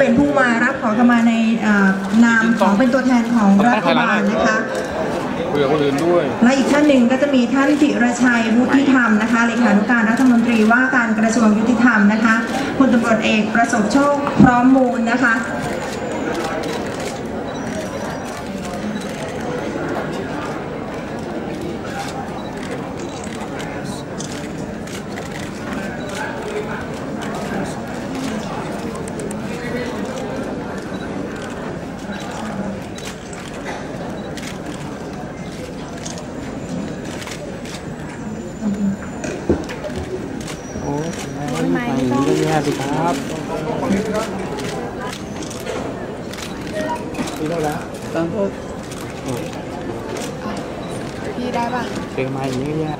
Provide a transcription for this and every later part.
เป็นผู้มารับขอขมาในนามของเป็นตัวแทนของรัฐบาลนะคะคุยกับคนอื่นด้วยและอีกท่านหนึ่งก็จะมีท่านจิรชัยวุฒิธรรมนะคะเลขานุการรัฐมนตรีว่าการกระทรวงยุติธรรมนะคะพลตำรวจเอกประสบโชคพร้อมมูลนะคะไม่ต้องแย่สิครับพี่ได้แล้วตั้งโทษพี่ได้ป่ะเจอมาอย่างนี้แย่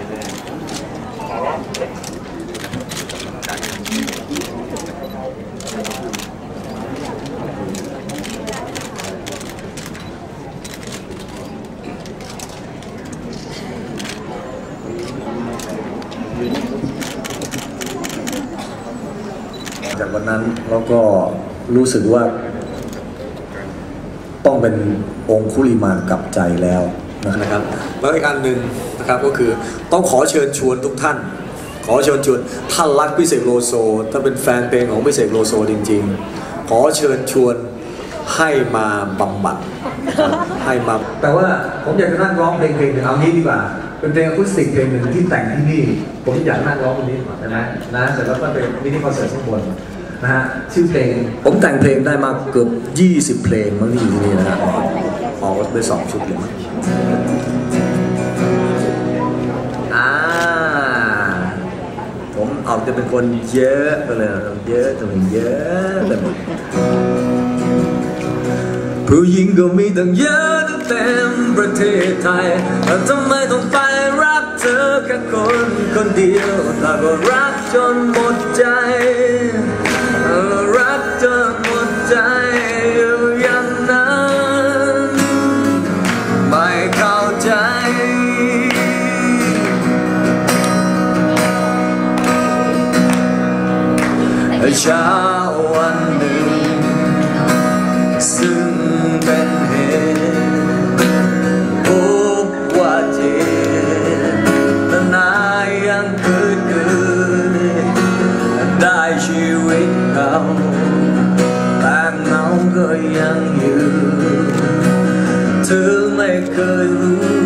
จากวันนั้นแล้วก็รู้สึกว่าต้องเป็นองคุลิมานกลับใจแล้วนะครับแล้วอีกอันหนึ่งนะครับก็คือต้องขอเชิญชวนทุกท่านขอเชิญชวนท่านรักพี่เสกโลโซถ้าเป็นแฟนเพลงของพี่เสกโลโซจริงๆขอเชิญชวนให้มาบำบัดให้มาแต่ว่าผมอยากจะนั่งร้องเพลงหนึ่งเอางี้ดีกว่าเป็นเพลงอะคูสติกเพลงหนึ่งที่แต่งที่นี่ผมอยากนั่งร้องตรงนี้นะเสร็จแล้วก็เป็นมินิคอนเสิร์ตข้างบนนะฮะชื่อเพลงผมแต่งเพลงได้มาเกือบ20เพลงมั้งที่อยู่ที่นี่นะฮะออกไป2 ชุดเลยผมออกจะเป็นคนเยอะไปเลยเยอะแต่มันเยอะแต่ผู้หญิงก็มีตั้งเยอะตั้งเต็มประเทศไทยแต่ทำไมต้องไปรักเธอแค่คนเดียวแต่ก็รักจนหมดใจรักจนหมดใจอยู่อย่างนั้นไม่เข้าใจเช้าวันหนึ่งซึ่งเป็นเหตุพบว่าเจตนายังเกิดได้ชีวิตเราแต่เงาก็ยังอยู่เธอไม่เคยรู้